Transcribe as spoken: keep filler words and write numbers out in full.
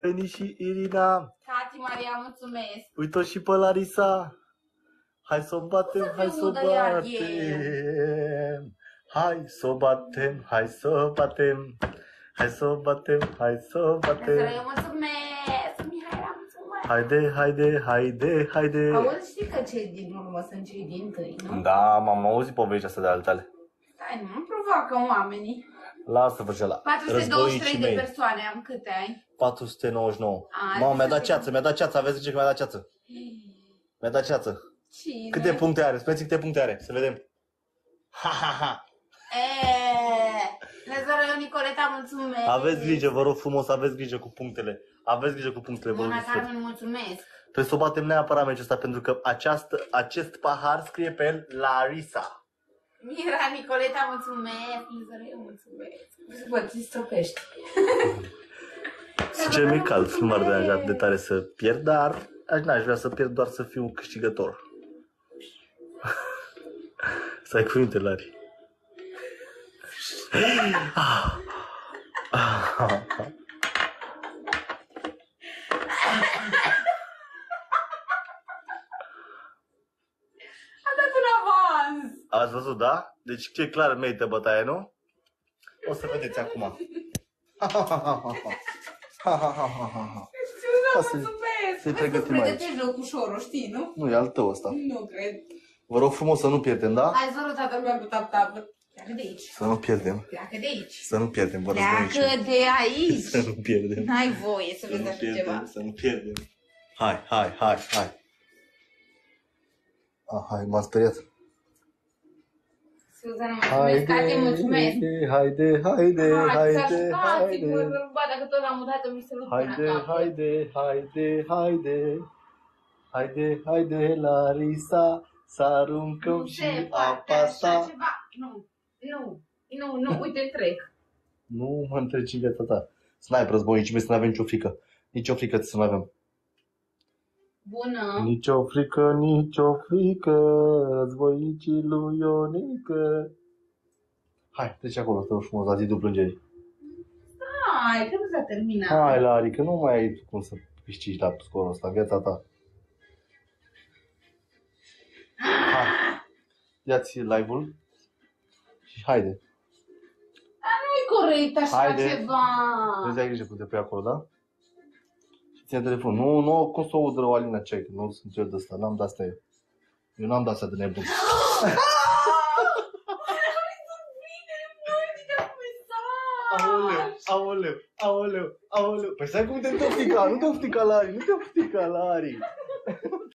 Veni și Irina. Tati Maria, mulțumesc. Uite-o și pe Larisa. Hai să o batem, hai să o batem. Hai să o batem, hai să o batem. Hai să o batem, hai să o batem. Eu mulțumesc. Mihaela, mulțumesc. Haide, haide, haide, haide. Auzi, știi că cei din urmă sunt cei din tâi, nu? Da, m-am auzit povestea asta de altele. Stai, nu mă provoacă oamenii. Lasă-vă ce la patru sute douăzeci și trei de persoane am, câte ai? patru sute nouăzeci și nouă. A, Mamă, mi-a dat ceață, mi-a dat ceață, aveți grijă că mi-a dat ceață. Mi-a dat ceață. Cine? Câte puncte are? Spuneți câte puncte are, să vedem. Ha, ha, ha. Eee, Nezoreu Nicoleta, mulțumesc. Aveți grijă, vă rog frumos, aveți grijă cu punctele. Aveți grijă cu punctele, vă rog. Mona Carmen, mulțumesc. Trebuie să o batem neapărat meciul ăsta, pentru că această, acest pahar scrie pe el Larisa. Mira Nicoleta, mulțumesc. Nezoreu, mulțumesc. Bă, ți stropești. Sincer, mi-e cald, nu m-ar deranja de tare să pierd, dar aș n-aș vrea să pierd, doar să fiu câștigător. Să ai cuvinte, Lari. A dat un avans. Ați văzut, da? Deci ce clar merită bătaie, nu? O să vedeți acum. Mulțumesc. Să-i pregătim aici. Pregătești locușorul, știi, nu? Nu, e al tău ăsta. Nu cred. Vă rog frumos să nu pierdem, da? Hai, Zoru, toată lumea cu tap-tap. Pleacă de aici. Să nu pierdem. Pleacă de aici. Să nu pierdem, vă războinici. Pleacă de aici. Să nu pierdem. N-ai voie să Să vezi nu așa pierdem, ceva. să nu pierdem. Hai, hai, hai, hai. Ah, hai, m-am speriat. Suzana, mulțumesc, Cate, mulțumesc. Haide, haide, haide, haide. Mă râmba, dacă tot l-am mutat, mi se rup până Haide, acasă. haide, haide, haide. Haide, haide, Larisa, să aruncăm Nu și se poate apa așa sa. ceva. Nu, nu, nu, nu, uite, trec. Nu mă întreci în viața ta. Să n-ai războinici mei, să n-avem nicio frică. Nici o frică să nu avem. Bună. Nici o frică, nici o frică, războinicii lui Ionică. Hai, treci acolo, te rog frumos, la zidul plângerii. Hai, că nu s-a terminat. Hai, Lari, că nu mai ai cum să câștigi la scorul ăsta, viața ta. Hai, ia-ți live-ul și haide. Nu-i corect așa Haide. ceva. Trebuie să ai grijă cum te pui acolo, da? Și ține telefon. Nu, nu, cum să o udră o Alina Ceai, că nu sunt eu de ăsta, n-am de-asta eu. Eu n-am de-asta de nebun. Aoleu, aoleu, aoleu, aoleu. Păi stai cum te oftica, nu te oftica, Lari, nu te oftica, Lari.